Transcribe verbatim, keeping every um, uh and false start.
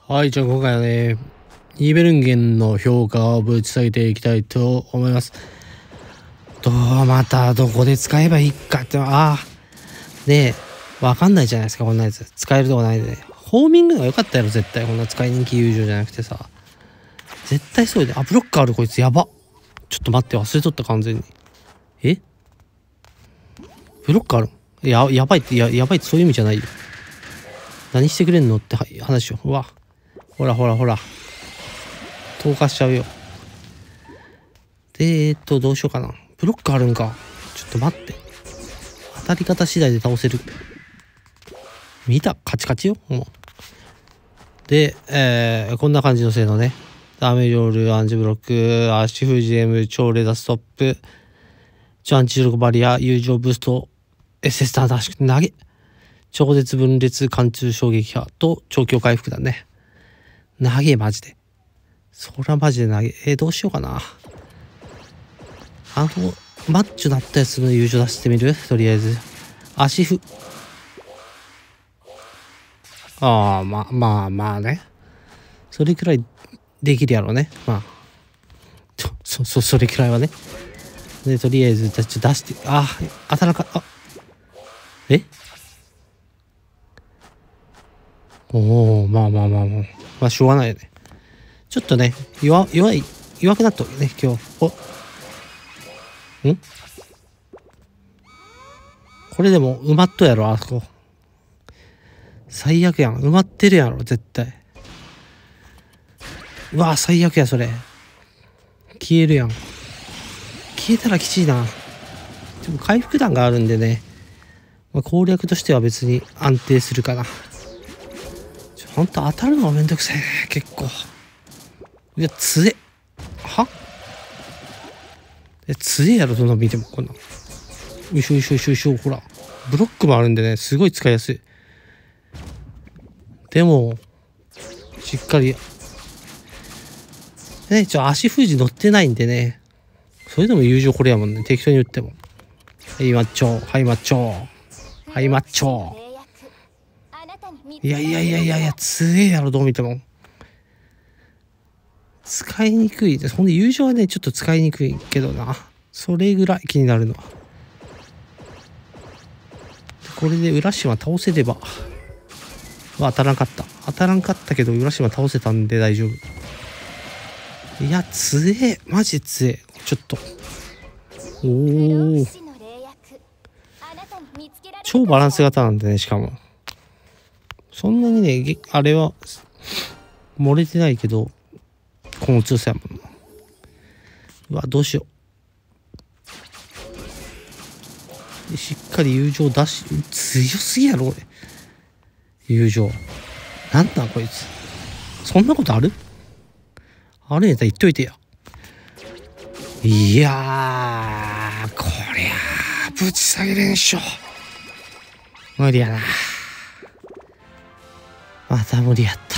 はい、じゃあ今回はね、ニーベルンゲンの評価をぶち下げていきたいと思います。どう、またどこで使えばいいかって、ああ、ねえ、わかんないじゃないですか、こんなやつ。使えるとこないでね。ホーミングのが良かったやろ、絶対。こんな使い人気友情じゃなくてさ。絶対そうで。あ、ブロックある、こいつ、やば。ちょっと待って、忘れとった、完全に。えブロックあるや、やばいって、や、やばいってそういう意味じゃないよ。何してくれんのって話よ。うわ。ほらほらほら。投下しちゃうよ。で、えー、っと、どうしようかな。ブロックあるんか。ちょっと待って。当たり方次第で倒せる。見たカチカチよ。もう。で、えー、こんな感じの性能ね。ダメージロール、アンチブロック、足封じ M、超レーザーストップ、超アンチ重力バリア、友情ブースト、エスエスターダッシュ、投げ。超絶分裂貫通衝撃波と超強回復だね。投げ、マジで。そらマジで投げ。えー、どうしようかな。あの、マッチョだったやつの友情出してみる？とりあえず。足ふ。ああ、まあまあまあね。それくらいできるやろね。まあ。ちょ、そ、そ、それくらいはね。で、とりあえず、じゃ、ちょ、出して。ああ、当たらなかった。あえおお、まあまあまあまあ。まあ、しょうがないよね。ちょっとね、弱、弱い、弱くなったね、今日。おんこれでも埋まっとやろ、あそこ。最悪やん。埋まってるやろ、絶対。うわ、最悪や、それ。消えるやん。消えたらきちいな。でも回復弾があるんでね。まあ、攻略としては別に安定するかな。ちょ、ほんと当たるのはめんどくさいね、結構。いや、強え。はえ、強えやろ、どんな見ても。こんな。よいしょよいしょよいしょよいしょ、ほら。ブロックもあるんでね、すごい使いやすい。でも、しっかり。ね、ちょ、足封じ乗ってないんでね。それでも友情これやもんね。適当に打っても。はいマッチョ、はいマッチョ、はいマッチョ。いやいやいやいやいや、強えやろ、どう見ても。使いにくい。ほんで友情はね、ちょっと使いにくいけどな。それぐらい気になるのは。これで浦島倒せれば。は当たらんかった。当たらんかったけど、浦島倒せたんで大丈夫。いや、強え。マジで強え。ちょっと。おお。超バランス型なんでね、しかも。そんなにね、あれは、漏れてないけど、この強さやもんな。うわ、どうしよう。しっかり友情出し、強すぎやろ、俺。友情。なんなん、こいつ。そんなことあるあるんやったら言っといてや。いやー、こりゃー、ぶち下げれんっしょ。無理やな。また無理やった。